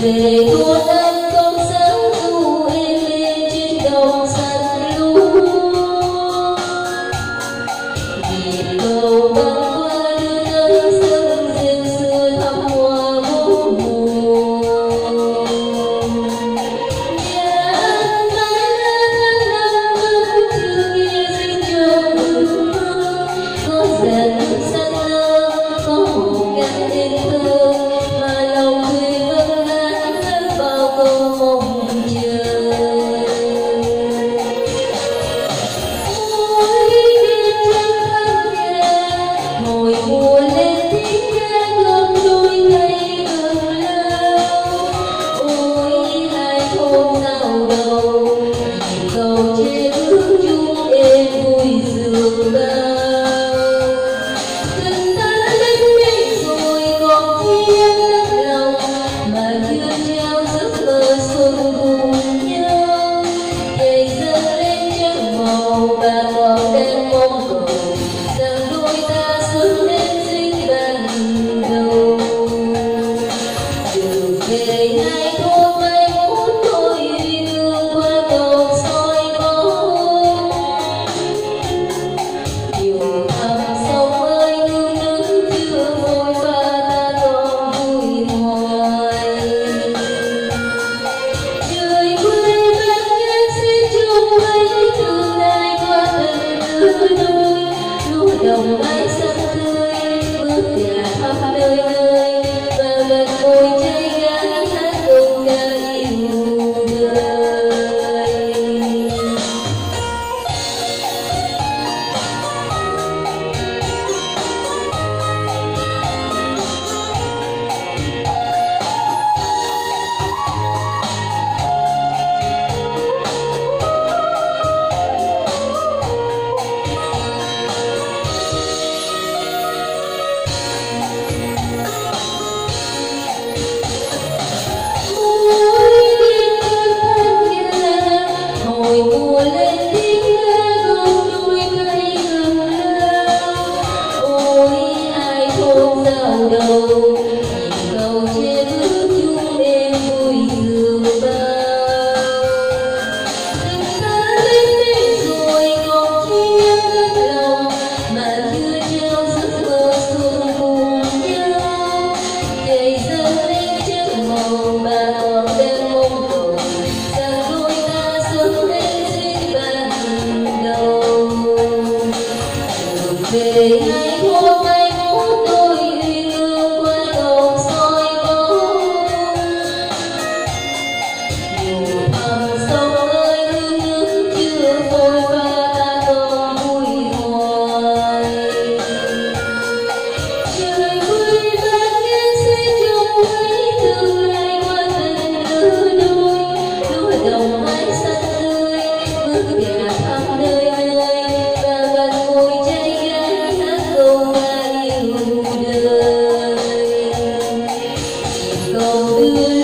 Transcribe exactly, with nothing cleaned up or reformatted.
về muôn năm con sáng ru êm lên trên đồng sân lúa. Nhịp cầu băng qua đưa tới sông rêu xưa thăm hoa vô mùa. Nhà ăn mãi tháng năm vẫn chưa nghe dinh trong ước mơ. Có dần sắc nơ, có một ngàn đêm thơ mà lòng người vâng hát rất bao câu mong chờ. Ôi đêm trăng thăng nhà, hồi mùa lên tiếng ca gom đôi tay gần lao. Ôi hai thôn giao đầu, nhịp cầu che bước chung êm vui dường bao. Tình ta đến đây rồi còn thiên đất lòng, mà chưa trao giấc mơ xuân cùng nhau. Ngày dâng lên trăng màu bà còn đang mong cầu, rằng đôi ta sớm đến dinh ban đầu. Đường về hai thôn mai mốt tôi đưa qua cầu soi bóng. Nhiều thăm sông ơi nương nương chưa vội pha ta còn vui hoài. Trời quê vang nghe xin chung mấy thương ai qua từng lứa đôi. Lúa đồng mái xanh tươi bước nhà thăm nơi nơi, và gần môi trái gái hát câu ca yêu đời. Ôi đêm trăng thăng nhà, hồi mùa lên tiếng ca gom đôi tay gần lao. Ôi hai thôn giao đầu, nhịp cầu che bước chung êm vui dường bao. Tình ta đến đây rồi còn thiên đất lòng, mà chưa trao giấc mơ xuân cùng nhau. Ngày dâng lên trăng màu bà còn đang mong cầu, rằng đôi ta sớm đến dinh ban đầu. Đường về hai thôn mai mốt tôi đưa qua cầu soi bóng. Nhiều thăm sông ơi nương nương chưa vội pha ta còn vui hoài. Trời quê vang nghe sẽ chung mấy tương lai qua từng lứa đôi. Lúa đồng mái xanh tươi bước nhà thăm nơi nơi, và gần môi trái gái hát câu ca yêu đời. Nhịp cầu đưa